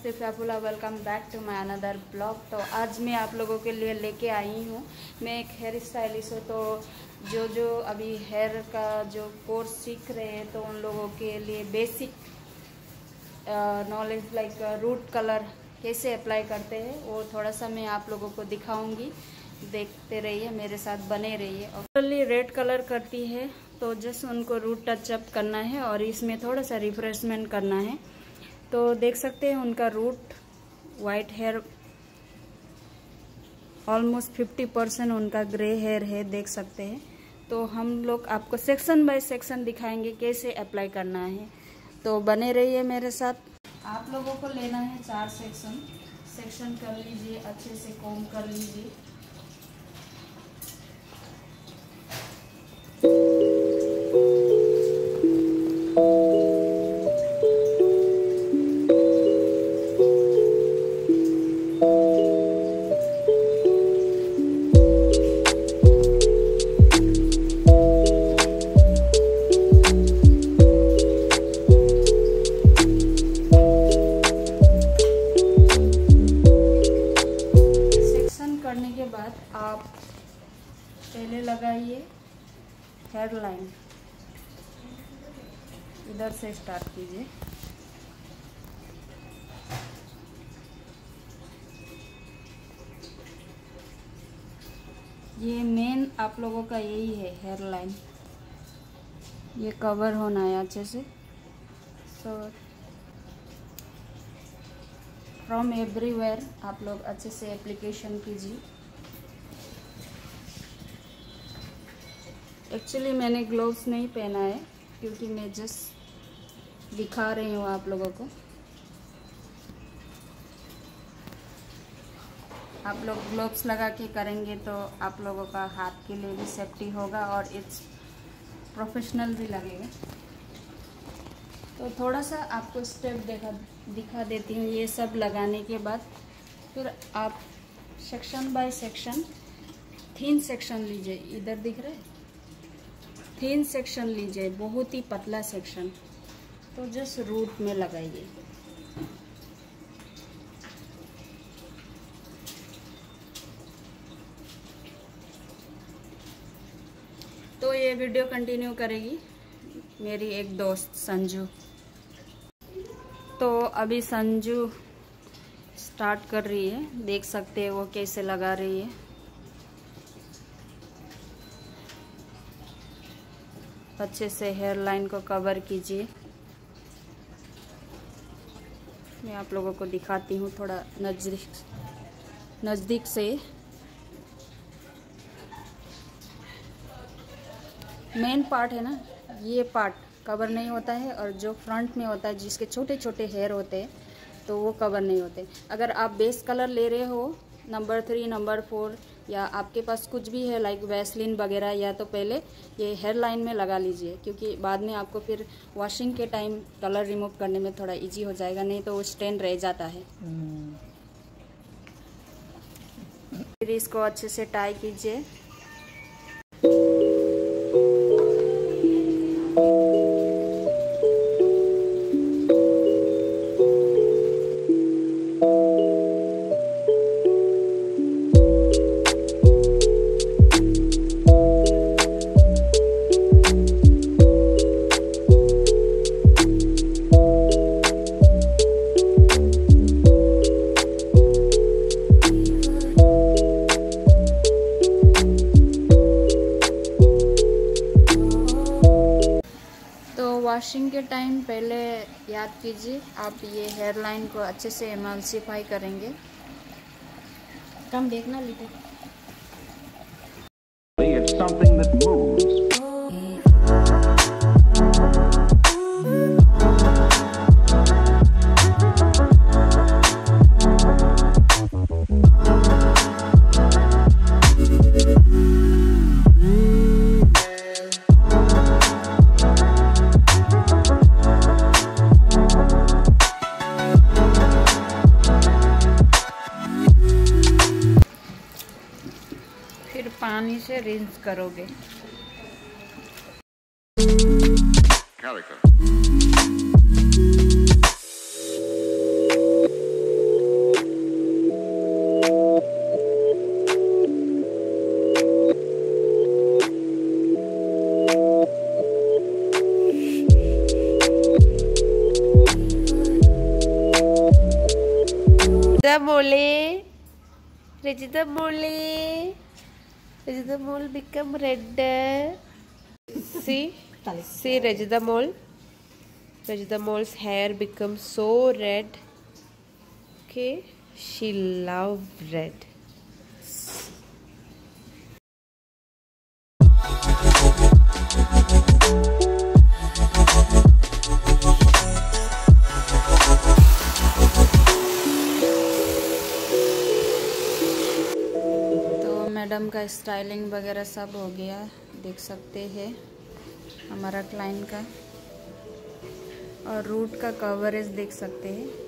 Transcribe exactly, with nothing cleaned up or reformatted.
नमस्ते फैफुला, welcome back to my another blog. तो आज मैं आप लोगों के लिए लेके आई हूँ, मैं एक हेयर स्टाइलिस्ट हूँ। तो जो जो अभी हेयर का जो कोर्स सीख रहे हैं तो उन लोगों के लिए basic knowledge like root colour कैसे अप्लाई करते हैं वो थोड़ा सा मैं आप लोगों को दिखाऊंगी। देखते रहिए, मेरे साथ बने रहिए। और रेड कलर करती है तो जस्ट उनको रूट टचअप करना है और इसमें थोड़ा सा रिफ्रेशमेंट करना है। तो देख सकते हैं उनका root white hair almost fifty percent उनका ग्रे हेयर है, देख सकते हैं। तो हम लोग आपको सेक्शन बाय सेक्शन दिखाएंगे कैसे अप्लाई करना है, तो बने रहिए मेरे साथ। आप लोगों को लेना है चार सेक्शन सेक्शन कर लीजिए, अच्छे से कॉम्ब कर लीजिए। करने के बाद आप पहले लगाइए हेयर लाइन, इधर से स्टार्ट कीजिए। ये मेन आप लोगों का यही है, हेयर लाइन ये कवर होना है अच्छे से। सो फ्रॉम एवरीवेयर आप लोग अच्छे से एप्लीकेशन कीजिए। एक्चुअली मैंने ग्लोव्स नहीं पहना है क्योंकि मैं जस्ट दिखा रही हूँ आप लोगों को। आप लोग ग्लोव्स लगा के करेंगे तो आप लोगों का हाथ के लिए भी सेफ्टी होगा और इट्स प्रोफेशनल भी लगेगा। तो थोड़ा सा आपको स्टेप देखा दिखा देती हूँ। ये सब लगाने के बाद फिर आप section by section thin section लीजिए, इधर दिख रहा है थिन सेक्शन लीजिए, बहुत ही पतला सेक्शन। तो जस्ट रूट में लगाइए। तो ये वीडियो कंटिन्यू करेगी मेरी एक दोस्त संजू। तो अभी संजू स्टार्ट कर रही है, देख सकते हैं वो कैसे लगा रही है। अच्छे से हेयर लाइन को कवर कीजिए। मैं आप लोगों को दिखाती हूँ थोड़ा नजदीक नज़दीक से। मेन पार्ट है ना, ये पार्ट कवर नहीं होता है और जो फ्रंट में होता है जिसके छोटे छोटे हेयर होते हैं तो वो कवर नहीं होते। अगर आप बेस कलर ले रहे हो नंबर थ्री नंबर फोर या आपके पास कुछ भी है लाइक वैसलीन वगैरह, या तो पहले ये हेयर लाइन में लगा लीजिए क्योंकि बाद में आपको फिर वॉशिंग के टाइम कलर रिमूव करने में थोड़ा इजी हो जाएगा, नहीं तो वो स्ट्रेन रह जाता है। फिर इसको अच्छे से टाई कीजिए। वॉशिंग के टाइम पहले याद कीजिए आप ये हेयर लाइन को अच्छे से एमल्सिफाई करेंगे। कम देखना लीजिए। पानी से रिंस करोगे। Calico. mole. Rajita mole. Rajita mole become red. See, see Rajita mole. Rajita mole's hair becomes so red. Okay, she loves red. Madam का स्टाइलिंग वगैरह सब हो गया, देख सकते हैं हमारा क्लाइंट का, और रूट का कवरेज देख सकते हैं।